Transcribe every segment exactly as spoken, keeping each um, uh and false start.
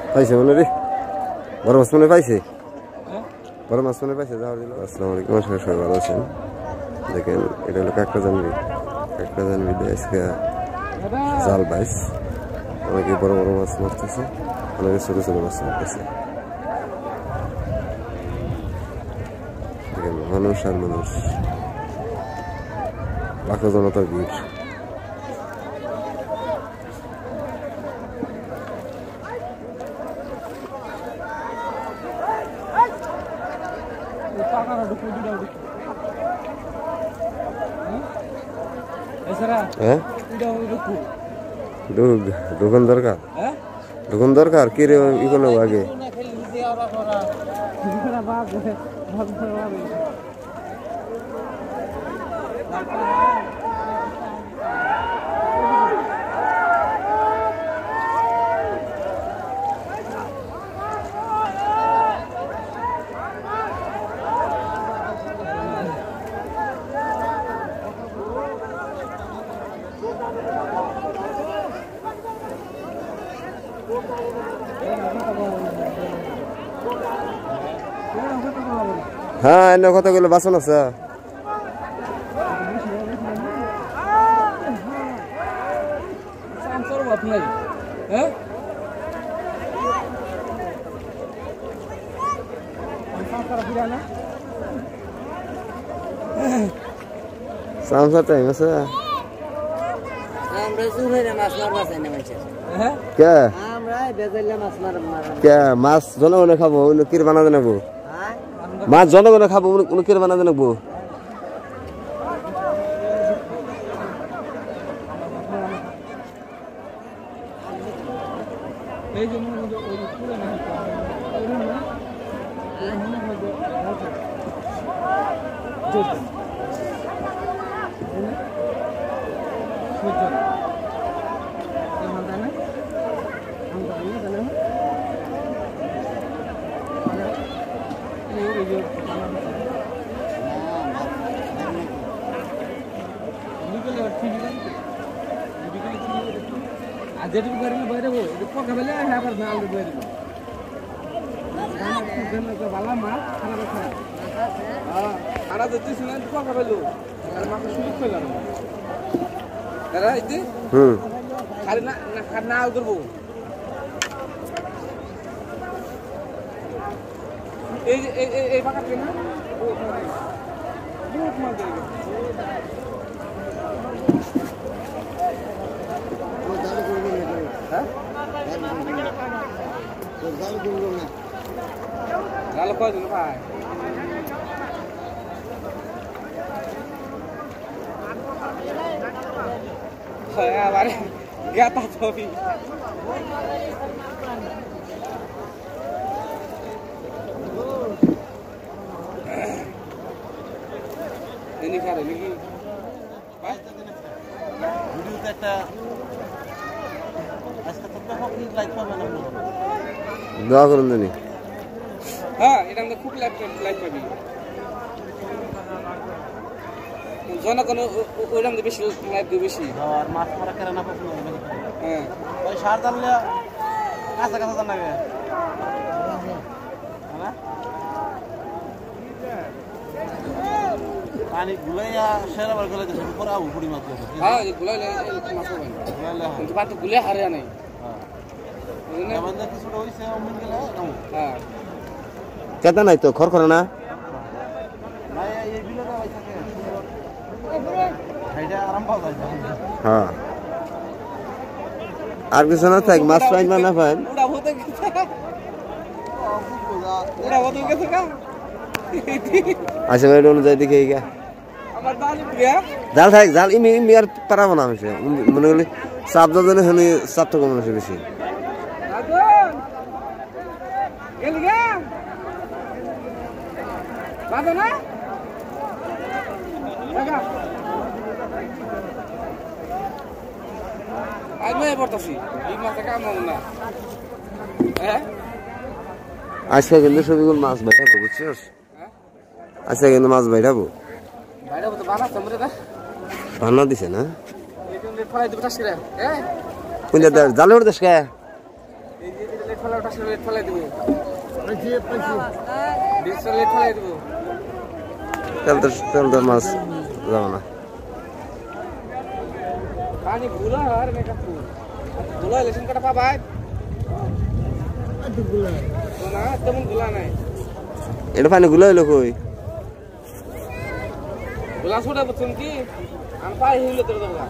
পাইছে মনে রে বড় মাছ মনে পাইছে বড় মাছ মনে পাইছে যাওয়ার দিল। আসসালামু আলাইকুম, আশা করি সবাই ভালো আছেন। দেখেন এটা হলো কাঁকড়া জানবি, কাঁকড়া জানবি আজকে জাল বাইস। অনেকে বড় বড় মাছ মারতেছে, অনেকে ছোট ছোট মাছ মারতেছে। দেখেন মানুষ আর মানুষ, লাখো জনতার ভিড়। দোকান দরকার দোকান দরকার কি রে ইকোনো আগে হ্যাঁ এনে কতগুলো বাসন আছে। সামসা টাইম আছে মাছ জনগণে খাবো কির বানাতে নেবো, মাছ জনগণে খাবো উনি কির বানাতে নেবো। যেটুকু পারবি বাইরে পকা ফেলে আবার না আলু বাইরে ভালো মাছ খারাপ খারাপ হ্যাঁ খারাপ হচ্ছে শুনে পকা ফেলো আর মাছ সুযোগ পেলাম দাদা এতে হুম খালি না না আল করবো এই এই এই পাকা না বহুত মাছ ধরে Kalau kau dulu pak, saya lari, gak tahu tapi. Ini kan ini, pak, video kita, asalkan kita hoki like apa mana? Dua kurang ni. হ্যাঁ এটা আমাদের খুব লাইফ লাইফ পাবি জনগণ ওইরকম বেশি লাইফ দেবে বেশি আর মাছ মারা কেন না পাবো হ্যাঁ ওই সার জানলে কাঁচা কাঁচা জান লাগে হ্যাঁ পানি গুলাইয়া সেরা বার গলে দেশে উপর আউ পুরি মাছ হ্যাঁ এই গুলাইলে মাছ হবে গুলাইলে কিন্তু পানি গুলে হারে নাই হ্যাঁ আমাদের কিছু হইছে অমন গেল হ্যাঁ কেতা নাই তো খর করে না হ্যাঁ আর কিছু না থাক মাছ পাইন বা না পাইন আচ্ছা ভাই অনুযায়ী দেখে জাল থাক জাল ইমি ইমি আর পারাবো না হয়েছে মনে করলে চাপ যাবে শুনি চাপটা কম আছে বেশি বাবা না দেখা আজ মই পড়তাছি এই মাছটা কাম না হ্যাঁ আজকে কিন্তু সবগুলো মাছ বাইরাবো বুঝছিস হ্যাঁ আজকে কিন্তু মাছ বাইরাবো বাইরাবো তো বানা তোমরে না বানা দিছে না এই যে ফলাই দুটো টাস করে হ্যাঁ কোন জায়গা জালের দেশ কে এই যে ফেলা ওটা লেট ফেলাই দেবো ডিসটা লেট ফেলাই দেবো চলতে চলতে মাছ যাবো না পানি গুলা আর মেকা ফুল গুলা লেসন কাটা পা ভাই গুলা না তেমন গুলা নাই এটা পানি গুলো হইলো কই গুলা ছোটা বুঝছেন কি আমি পাই হইলো তোর দাদা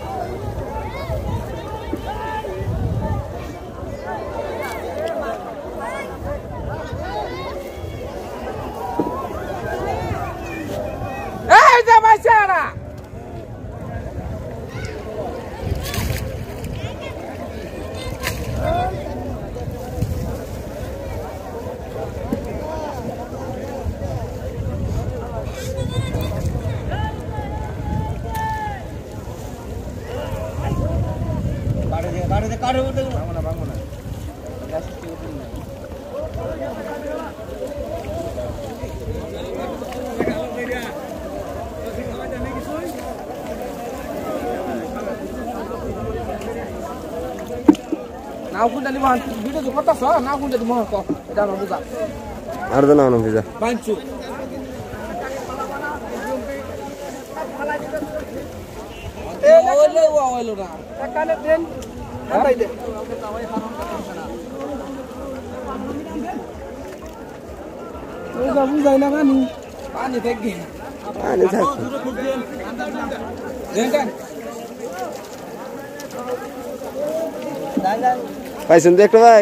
এই যা বাইচারা বাড়িতে কাটে উঠে ভাঙো না ভাঙো না নাও কোনটা নিব ভিডিও তো করতাছ নাও কোনটা দিব তো এটা না বুঝা আর দেন না ভিজা পাঁচু এ ওলে ও ওলো না কানে দেন আটাই দে ওই বাবু যাই না পানি পানি থেকে পানি থাকে দেন দেন দাই দাই পাইছেন দেখতে ভাই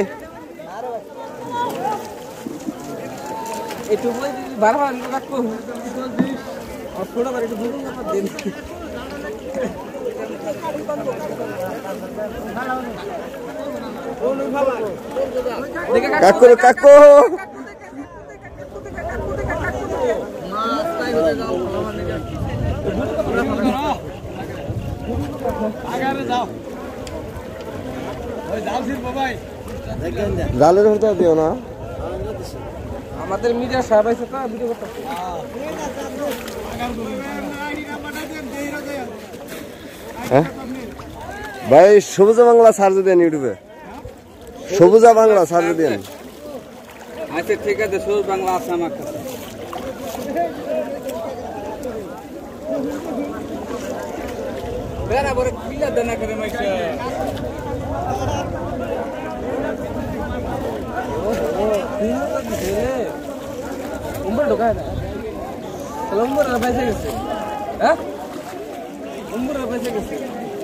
একটু বই বারবার রাখো আর থোড়া বার একটু ভুল না দেন কাকু কাকু মাছ তাই হতে যাও আগারে যাও ওই যাও সির বাবাই জালের ভিতর দিও না আমাদের মিডিয়া সাহেব আছে তো ভিডিও করতে হ্যাঁ ভাই সবুজা বাংলা সার্চ দেন ইউটিউবে সবুজা বাংলা সার্চ দেন আচ্ছা ঠিক আছে সবুজ বাংলা আছে আমার কাছে বেরা বড় কিলা দেনা করে মাইছে উম্বর ঢোকায় না তাহলে উম্বর বেঁচে গেছে হ্যাঁ উম্বর বেঁচে গেছে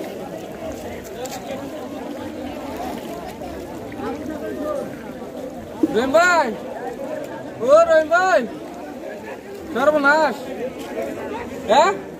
রহিম ভাই ও রহিম ভাই সর্বনাশ হ্যাঁ